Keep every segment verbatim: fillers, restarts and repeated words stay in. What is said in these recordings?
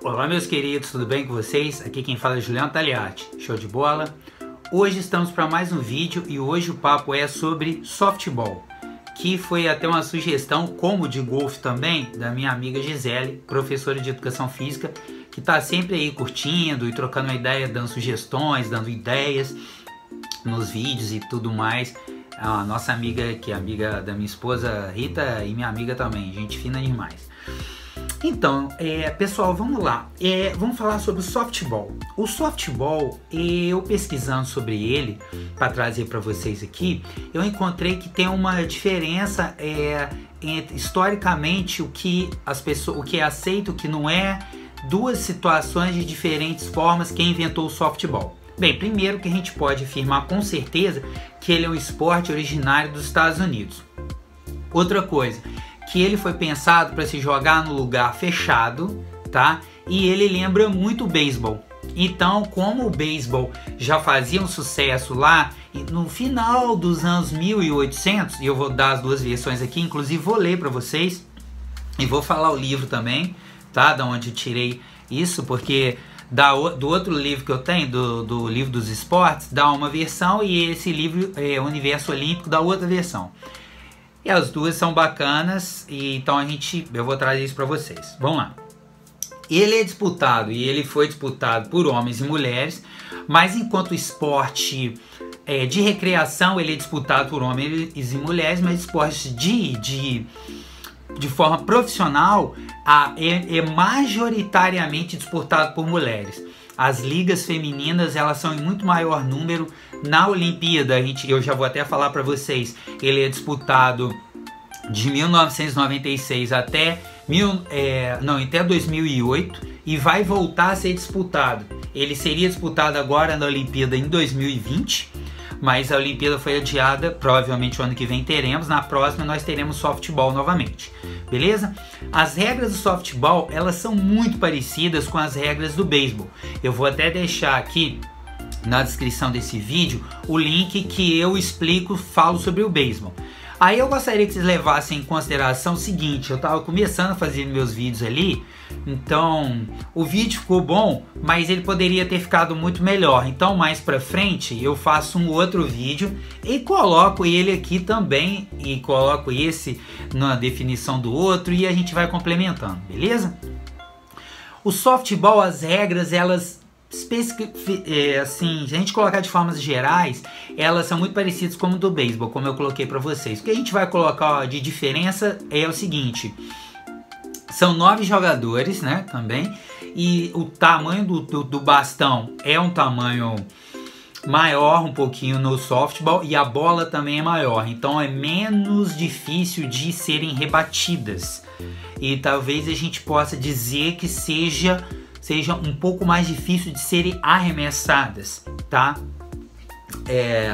Olá meus queridos, tudo bem com vocês? Aqui quem fala é Juliano Tagliati, show de bola? Hoje estamos para mais um vídeo e hoje o papo é sobre softball, que foi até uma sugestão, como de golfe também, da minha amiga Gisele, professora de educação física, que está sempre aí curtindo e trocando uma ideia, dando sugestões, dando ideias nos vídeos e tudo mais. A nossa amiga, que é amiga da minha esposa Rita e minha amiga também, gente fina demais. Então, é, pessoal, vamos lá. É, vamos falar sobre o softball. O softball, eu pesquisando sobre ele, para trazer para vocês aqui, eu encontrei que tem uma diferença é, entre, historicamente, o que as pessoas, o que é aceito, o que não é, duas situações de diferentes formas quem inventou o softball. Bem, primeiro que a gente pode afirmar com certeza que ele é um esporte originário dos Estados Unidos. Outra coisa, que ele foi pensado para se jogar no lugar fechado, tá? E ele lembra muito o beisebol. Então, como o beisebol já fazia um sucesso lá, no final dos anos mil e oitocentos, e eu vou dar as duas versões aqui, inclusive vou ler para vocês, e vou falar o livro também, tá? Da onde eu tirei isso, porque da, do outro livro que eu tenho, do, do livro dos esportes, dá uma versão, e esse livro, é, Universo Olímpico, dá outra versão. E as duas são bacanas, e então a gente, eu vou trazer isso para vocês. Vamos lá. Ele é disputado, e ele foi disputado por homens e mulheres, mas enquanto esporte é, de recreação, ele é disputado por homens e mulheres, mas esporte de, de, de forma profissional a, é, é majoritariamente disputado por mulheres. As ligas femininas, elas são em muito maior número. Na Olimpíada, a gente, eu já vou até falar para vocês, ele é disputado de mil novecentos e noventa e seis até, mil, é, não, até dois mil e oito e vai voltar a ser disputado. Ele seria disputado agora na Olimpíada em dois mil e vinte, mas a Olimpíada foi adiada, provavelmente o ano que vem teremos, na próxima nós teremos softball novamente, beleza? As regras do softball, elas são muito parecidas com as regras do beisebol. Eu vou até deixar aqui na descrição desse vídeo o link que eu explico, falo sobre o beisebol. Aí eu gostaria que vocês levassem em consideração o seguinte: eu estava começando a fazer meus vídeos ali, então o vídeo ficou bom, mas ele poderia ter ficado muito melhor. Então mais pra frente eu faço um outro vídeo e coloco ele aqui também, e coloco esse na definição do outro, e a gente vai complementando, beleza? O softball, as regras, elas É, assim, se a gente colocar de formas gerais, elas são muito parecidas com o do beisebol, como eu coloquei para vocês. O que a gente vai colocar ó, de diferença é o seguinte: são nove jogadores, né, também, e o tamanho do, do, do bastão é um tamanho maior um pouquinho no softball, e a bola também é maior, então é menos difícil de serem rebatidas, e talvez a gente possa dizer que seja seja um pouco mais difícil de serem arremessadas, tá? É...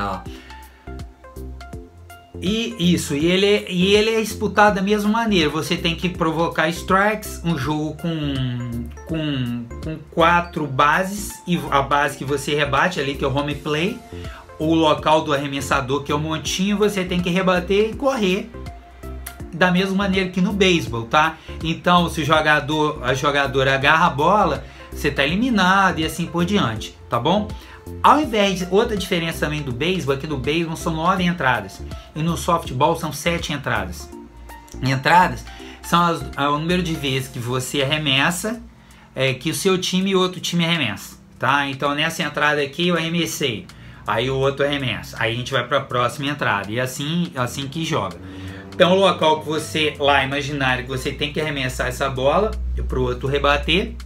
E isso, e ele, é, e ele é disputado da mesma maneira. Você tem que provocar strikes, um jogo com, com, com quatro bases, e a base que você rebate ali, que é o home play, o local do arremessador, que é o montinho, você tem que rebater e correr da mesma maneira que no beisebol, tá? Então, se o jogador, a jogadora agarra a bola, você tá eliminado e assim por diante, tá bom? Ao invés de, outra diferença também do beisebol é que no beisebol são nove entradas e no softball são sete entradas. Entradas são as, é o número de vezes que você arremessa, é, que o seu time e outro time arremessa, tá? Então, nessa entrada aqui eu arremessei, aí o outro arremessa, aí a gente vai para a próxima entrada, e assim, assim que joga. Então o local que você, lá imaginário, que você tem que arremessar essa bola para o outro rebater.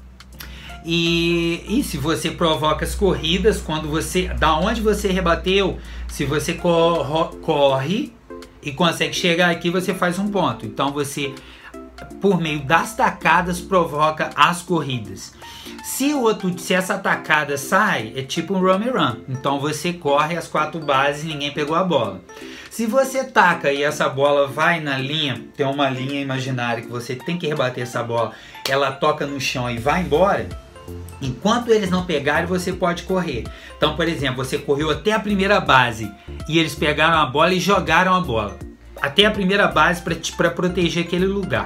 E, e se você provoca as corridas, quando você, da onde você rebateu, se você corre, corre e consegue chegar aqui, você faz um ponto. Então você, por meio das tacadas, provoca as corridas. Se, o outro, se essa tacada sai, é tipo um run and run. Então você corre as quatro bases e ninguém pegou a bola. Se você taca e essa bola vai na linha, tem uma linha imaginária que você tem que rebater essa bola, ela toca no chão e vai embora, enquanto eles não pegarem, você pode correr. Então, por exemplo, você correu até a primeira base e eles pegaram a bola e jogaram a bola até a primeira base para proteger aquele lugar.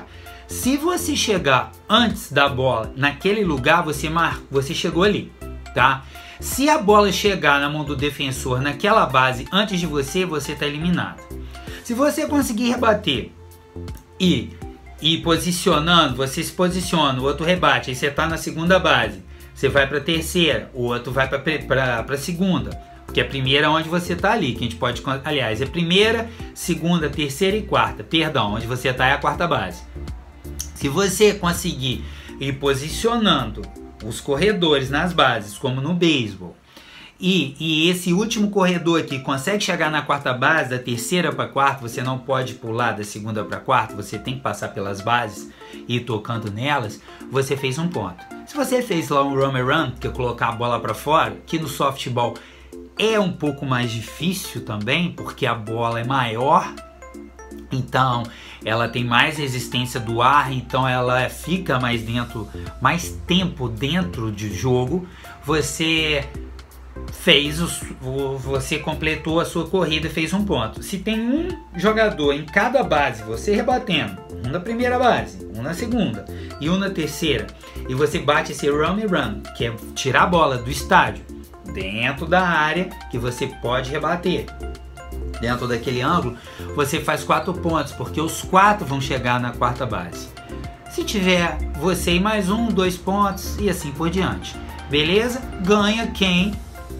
Se você chegar antes da bola naquele lugar, você, mar... você chegou ali, tá? Se a bola chegar na mão do defensor naquela base antes de você, você está eliminado. Se você conseguir rebater e ir posicionando, você se posiciona, o outro rebate, aí você está na segunda base, você vai para a terceira, o outro vai para a segunda, porque a primeira é onde você está ali, que a gente pode, aliás, é primeira, segunda, terceira e quarta, perdão, onde você está é a quarta base. Se você conseguir ir posicionando os corredores nas bases, como no beisebol, e, e esse último corredor aqui consegue chegar na quarta base, da terceira para a quarta, você não pode pular da segunda para a quarta, você tem que passar pelas bases e ir tocando nelas, você fez um ponto. Se você fez lá um run and run, que é colocar a bola para fora, que no softball é um pouco mais difícil também, porque a bola é maior, então ela tem mais resistência do ar, então ela fica mais dentro, mais tempo dentro de jogo. Você fez os, você completou a sua corrida e fez um ponto. Se tem um jogador em cada base, você rebatendo, um na primeira base, um na segunda e um na terceira, e você bate esse run and run, que é tirar a bola do estádio dentro da área que você pode rebater, dentro daquele ângulo, você faz quatro pontos, porque os quatro vão chegar na quarta base. Se tiver você e mais um, dois pontos e assim por diante. Beleza? Ganha quem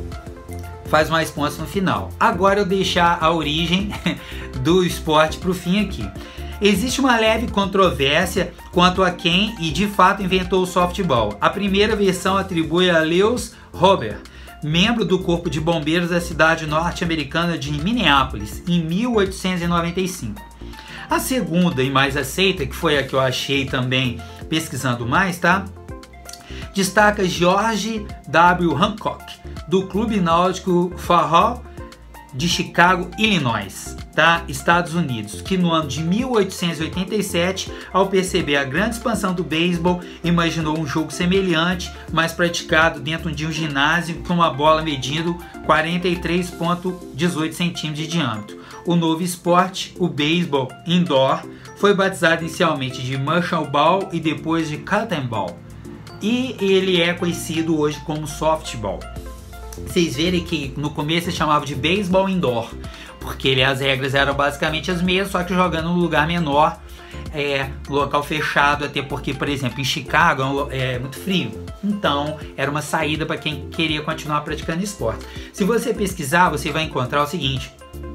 faz mais pontos no final. Agora eu deixar a origem do esporte para o fim aqui. Existe uma leve controvérsia quanto a quem e de fato inventou o softball. A primeira versão atribui a Lewis Robert, membro do Corpo de Bombeiros da cidade norte-americana de Minneapolis, em mil oitocentos e noventa e cinco. A segunda e mais aceita, que foi a que eu achei também pesquisando mais, tá? Destaca George W. Hancock, do Clube Náutico Farrell de Chicago, Illinois, tá? Estados Unidos, que no ano de mil oitocentos e oitenta e sete, ao perceber a grande expansão do beisebol, imaginou um jogo semelhante, mas praticado dentro de um ginásio com uma bola medindo quarenta e três vírgula dezoito centímetros de diâmetro. O novo esporte, o beisebol indoor, foi batizado inicialmente de Marshall Ball e depois de Cotton Ball, e ele é conhecido hoje como softball. Vocês verem que no começo se chamava de beisebol indoor, porque ele, as regras eram basicamente as mesmas, só que jogando num lugar menor, é, local fechado, até porque, por exemplo, em Chicago é muito frio, então era uma saída para quem queria continuar praticando esporte. Se você pesquisar, você vai encontrar o seguinte,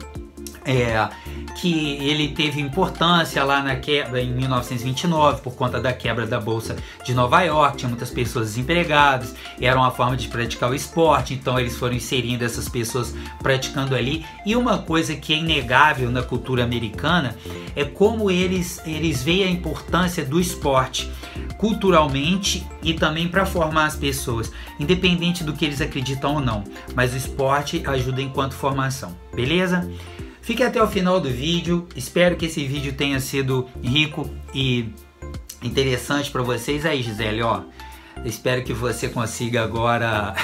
é, que ele teve importância lá na quebra em mil novecentos e vinte e nove por conta da quebra da Bolsa de Nova York, tinha muitas pessoas desempregadas, era uma forma de praticar o esporte, então eles foram inserindo essas pessoas praticando ali. E uma coisa que é inegável na cultura americana é como eles, eles veem a importância do esporte culturalmente e também para formar as pessoas, independente do que eles acreditam ou não, mas o esporte ajuda enquanto formação, beleza? Fique até o final do vídeo, espero que esse vídeo tenha sido rico e interessante para vocês. Aí, Gisele, ó, espero que você consiga agora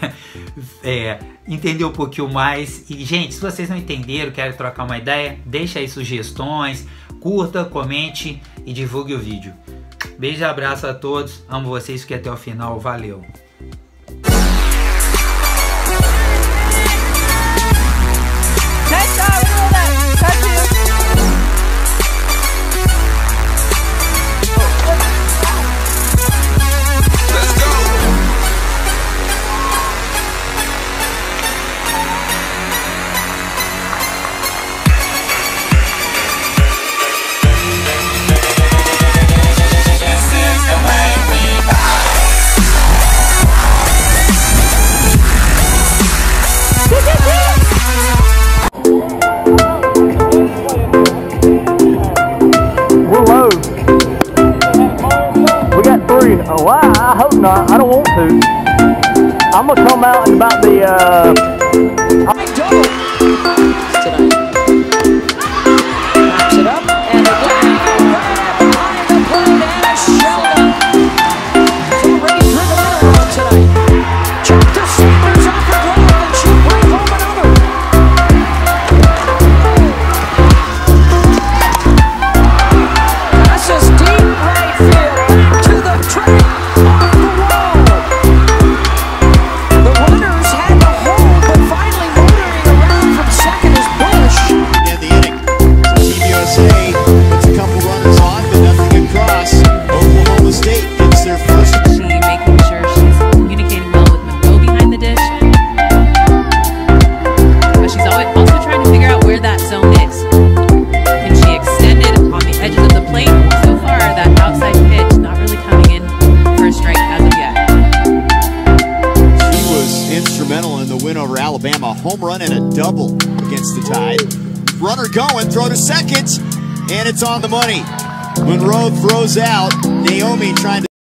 é, entender um pouquinho mais. E, gente, se vocês não entenderam, querem trocar uma ideia, deixa aí sugestões, curta, comente e divulgue o vídeo. Beijo e abraço a todos, amo vocês, fiquem até o final, valeu! Oh, wow, I hope not. I don't want to. I'm going to come out and about the, uh... Big double tonight. Knocks it up, and again, behind the plate, and Sheldon. He's already driven in a run tonight. Chuck to Sanders off the glove, and she'll bring home another. Passes deep right. instrumental in the win over Alabama. A home run and a double against the Tide. Runner going, throw to second, and it's on the money. Monroe throws out. Naomi trying to